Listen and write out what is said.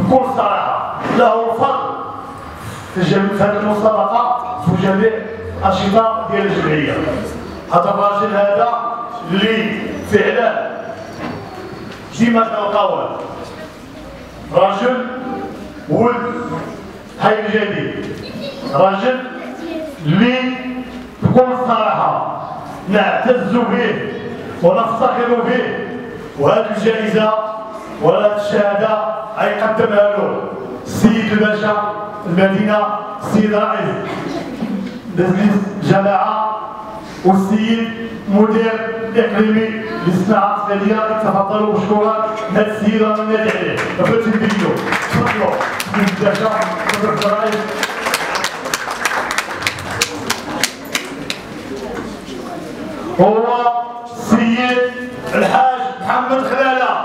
بكل صراحه له فضل في هذه المسابقه في جميع الانشطه ديال الجمعيه. هذا الراجل هذا اللي فعلا ديما كنلقاوه راجل ولد حي الجديد، راجل اللي بكل صراحه نعتز به ونفتخر به، وهذه الجائزه وهذه الشهاده غيقدمها له السيد الباشا المدينه السيد رئيس مجلس الجماعه والسيد مدير اقليمي للصناعه التقليديه. تفضلوا مشكورا هذا السيد راه نادي عليه بغيت نديرو. تفضلوا السيد الباشا مدير الرئيس. هو السيد الحاج محمد خلاله.